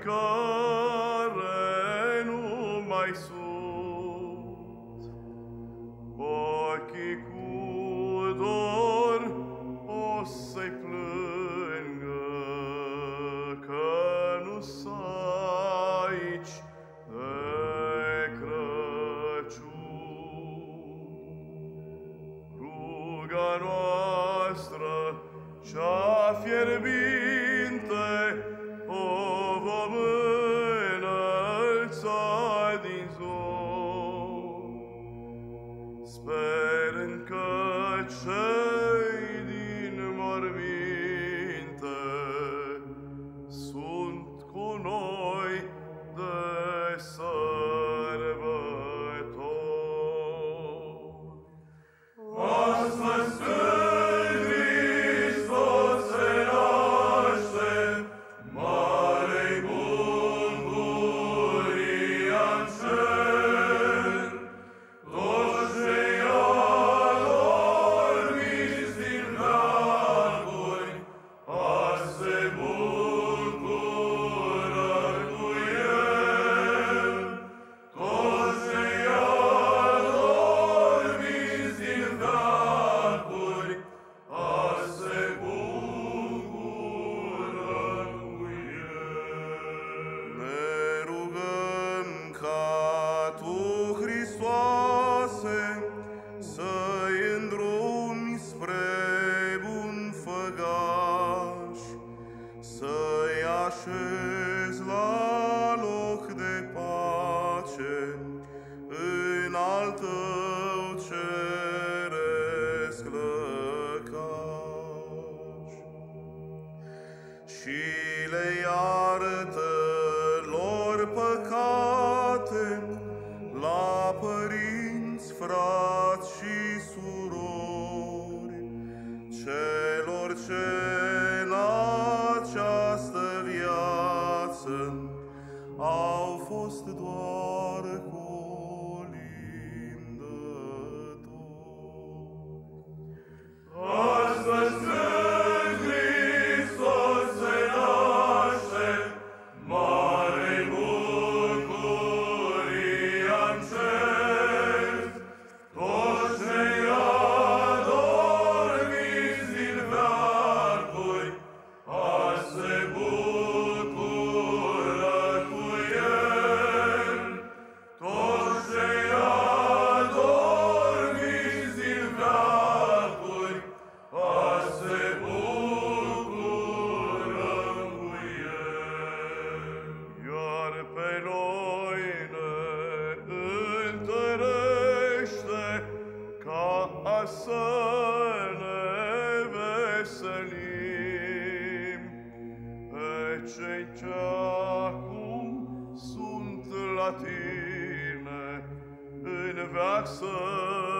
care nu mai sunt. Ochii cu dor o să-i plângă, că nu-s aici de Crăciun. Ruga noastră cea fierbinte o vom înălța din zor, sperând că cei din morminte sunt cu noi de sărbători. Astăzi când Hristos se naște, mare-i bucuria-n cer. Toți cei adormiți din veacuri azi se bucură cu El. Toți cei adormiți din veacuri azi se bucură cu El. Ne rugăm ca Tu, Hristoase, să-i îndrumi spre bun făgaș, să-i așezi la loc de pace în al Tău ceresc lăcaș. Și le iartă lor păcate la părinți, frați și surori, celor ce în această viață au fost doar colindători. Astăzi când Hristos se naște, mare-i bucuria-n cer. Toți cei adormiți din veacuri azi se bucură cu El. Toți cei adormiți din veacuri azi se bucură cu El. Iar pe noi ne întărește ca să ne veselim, pe cei ce acum sunt la Tine în veac să